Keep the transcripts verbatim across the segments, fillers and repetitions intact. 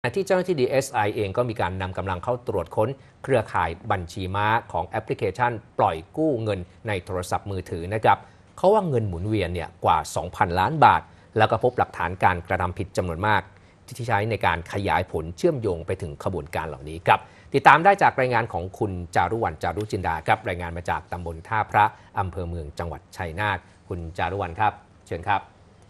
ที่เจ้าหน้าที่ ดี เอส ไอ เองก็มีการนำกำลังเข้าตรวจค้นเครือข่ายบัญชีม้าของแอปพลิเคชันปล่อยกู้เงินในโทรศัพท์มือถือนะครับเขาว่าเงินหมุนเวียนเนี่ยกว่า สองพัน ล้านบาทแล้วก็พบหลักฐานการกระทำผิดจำนวนมากที่ใช้ในการขยายผลเชื่อมโยงไปถึงขบวนการเหล่านี้ครับติดตามได้จากรายงานของคุณจารุวรรณ จารุจินดาครับรายงานมาจากตำบลท่าพระอำเภอเมืองจังหวัดชัยนาทคุณจารุวรรณครับเชิญครับ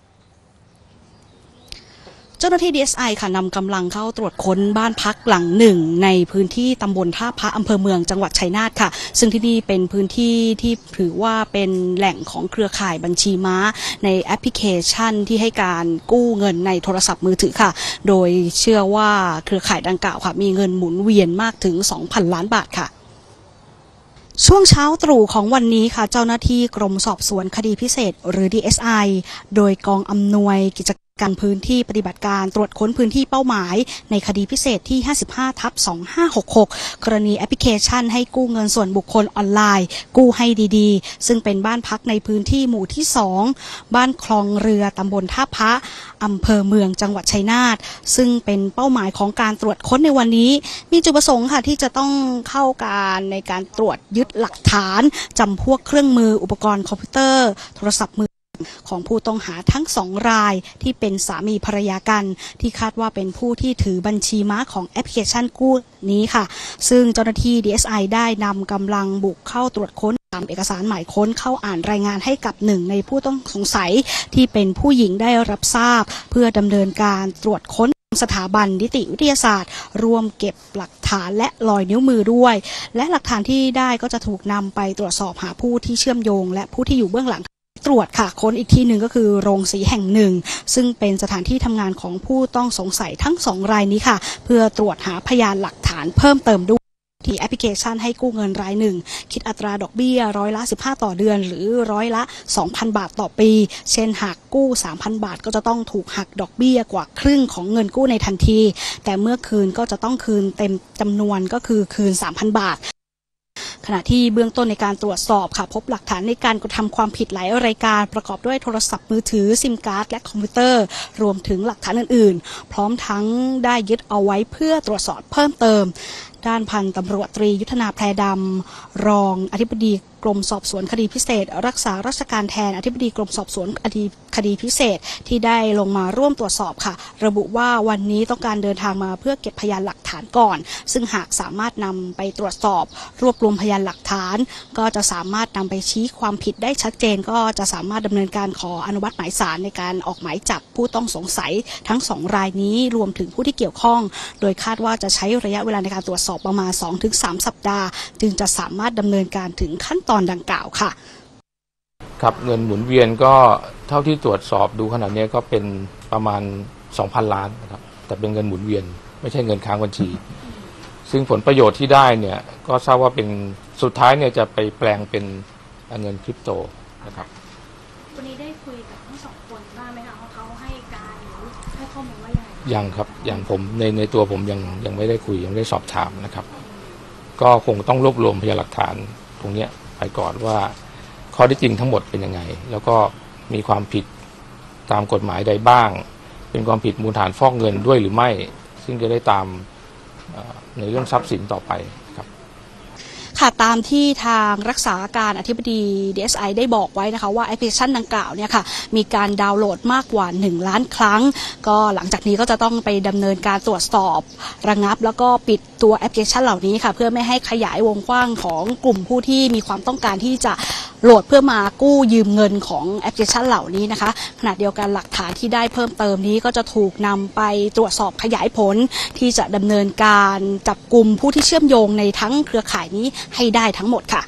เจ้าหน้าที่ ดี เอส ไอ ค่ะนำกำลังเข้าตรวจค้นบ้านพักหลังหนึ่งในพื้นที่ตำบลท่าพระอำเภอเมืองจังหวัดชัยนาทค่ะซึ่งที่นี่เป็นพื้นที่ที่ถือว่าเป็นแหล่งของเครือข่ายบัญชีม้าในแอปพลิเคชันที่ให้การกู้เงินในโทรศัพท์มือถือค่ะโดยเชื่อว่าเครือข่ายดังกล่าวค่ะมีเงินหมุนเวียนมากถึง สองพัน ล้านบาทค่ะช่วงเช้าตรู่ของวันนี้ค่ะเจ้าหน้าที่กรมสอบสวนคดีพิเศษหรือ ดี เอส ไอ โดยกองอำนวยกิจการพื้นที่ปฏิบัติการตรวจค้นพื้นที่เป้าหมายในคดีพิเศษที่ ห้าสิบห้าทับสองพันห้าร้อยหกสิบหก กรณีแอปพลิเคชันให้กู้เงินส่วนบุคคลออนไลน์กู้ให้ดีๆซึ่งเป็นบ้านพักในพื้นที่หมู่ที่สองบ้านคลองเรือตำบลท่าพระอำเภอเมืองจังหวัดชัยนาทซึ่งเป็นเป้าหมายของการตรวจค้นในวันนี้มีจุดประสงค์ค่ะที่จะต้องเข้าการในการตรวจยึดหลักฐานจำพวกเครื่องมืออุปกรณ์คอมพิวเตอร์โทรศัพท์มือของผู้ต้องหาทั้งสองรายที่เป็นสามีภรรยากันที่คาดว่าเป็นผู้ที่ถือบัญชีม้าของแอปพลิเคชันกู้นี้ค่ะซึ่งเจ้าหน้าที่ ดี เอส ไอ ได้นำกำลังบุกเข้าตรวจค้นตามเอกสารหมายค้นเข้าอ่านรายงานให้กับหนึ่งในผู้ต้องสงสัยที่เป็นผู้หญิงได้รับทราบเพื่อดำเนินการตรวจค้นสถาบันนิติวิทยาศาสตร์รวมเก็บหลักฐานและรอยนิ้วมือด้วยและหลักฐานที่ได้ก็จะถูกนำไปตรวจสอบหาผู้ที่เชื่อมโยงและผู้ที่อยู่เบื้องหลังตรวจค่ะค้นอีกที่หนึ่งก็คือโรงสีแห่งหนึ่งซึ่งเป็นสถานที่ทำงานของผู้ต้องสงสัยทั้งสองรายนี้ค่ะเพื่อตรวจหาพยานหลักฐานเพิ่มเติมด้วยที่แอปพลิเคชันให้กู้เงินรายหนึ่งคิดอัตราดอกเบี้ยร้อยละสิบห้าต่อเดือนหรือร้อยละ สองพัน บาทต่อปีเช่นหากกู้ สามพัน บาทก็จะต้องถูกหักดอกเบี้ยกว่าครึ่งของเงินกู้ในทันทีแต่เมื่อคืนก็จะต้องคืนเต็มจำนวนก็คือคืน สามพัน บาทขณะที่เบื้องต้นในการตรวจสอบค่ะพบหลักฐานในการกระทำความผิดหลายรายการประกอบด้วยโทรศัพท์มือถือซิมการ์ดและคอมพิวเตอร์รวมถึงหลักฐานอื่นๆพร้อมทั้งได้ยึดเอาไว้เพื่อตรวจสอบเพิ่มเติมด้านพันตำรวจตรียุทธนาแพรดำรองอธิบดีกรมสอบสวนคดีพิเศษรักษาราชการแทนอธิบดีกรมสอบสวนคดีพิเศษที่ได้ลงมาร่วมตรวจสอบค่ะระบุว่าวันนี้ต้องการเดินทางมาเพื่อเก็บพยานหลักฐานก่อนซึ่งหากสามารถนำไปตรวจสอบรวบรวมพยานหลักฐานก็จะสามารถนำไปชี้ความผิดได้ชัดเจนก็จะสามารถดำเนินการขออนุมัติหมายศาลในการออกหมายจับผู้ต้องสงสัยทั้งสองรายนี้รวมถึงผู้ที่เกี่ยวข้องโดยคาดว่าจะใช้ระยะเวลาในการตรวจสอบประมาณ สองถึงสาม สัปดาห์จึงจะสามารถดำเนินการถึงขั้นตอนดังกล่าวค่ะครับเงินหมุนเวียนก็เท่าที่ตรวจสอบดูขนาดนี้ก็เป็นประมาณ สองพัน ล้านนะครับแต่เป็นเงินหมุนเวียนไม่ใช่เงินค้างบัญชีซึ่งผลประโยชน์ที่ได้เนี่ยก็ทราบว่าเป็นสุดท้ายเนี่ยจะไปแปลงเป็นเงินคริปโตนะครับวันนี้ได้คุยกับทั้งสองคนบ้างไหมคะว่าเขาให้การหรือให้ข้อมูลว่ายังไงยังครับอย่างผมในในตัวผมยังยังไม่ได้คุยยังไม่ได้สอบถามนะครับก็คงต้องรวบรวมพยานหลักฐานตรงนี้ไปก่อนว่าข้อที่จริงทั้งหมดเป็นยังไงแล้วก็มีความผิดตามกฎหมายใดบ้างเป็นความผิดมูลฐานฟอกเงินด้วยหรือไม่ซึ่งจะได้ตามในเรื่องทรัพย์สินต่อไปครับค่ะตามที่ทางรักษาการอธิบดี ดี เอส ไอ ได้บอกไว้นะคะว่าแอปพลิเคชันดังกล่าวเนี่ยค่ะมีการดาวน์โหลดมากกว่าหนึ่งล้านครั้งก็หลังจากนี้ก็จะต้องไปดำเนินการตรวจสอบระงับแล้วก็ปิดตัวแอปพลิเคชันเหล่านี้ค่ะเพื่อไม่ให้ขยายวงกว้างของกลุ่มผู้ที่มีความต้องการที่จะโหลดเพื่อมากู้ยืมเงินของแอปพลิเคชันเหล่านี้นะคะขณะเดียวกันหลักฐานที่ได้เพิ่มเติมนี้ก็จะถูกนำไปตรวจสอบขยายผลที่จะดำเนินการจับกลุ่มผู้ที่เชื่อมโยงในทั้งเครือข่ายนี้ให้ได้ทั้งหมดค่ะ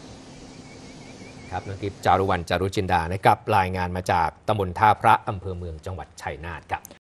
ครับนกิจจารุวรรณ จารุจินดานะครับรายงานมาจากตำบลท่าพระอำเภอเมืองจังหวัดชัยนาทครับ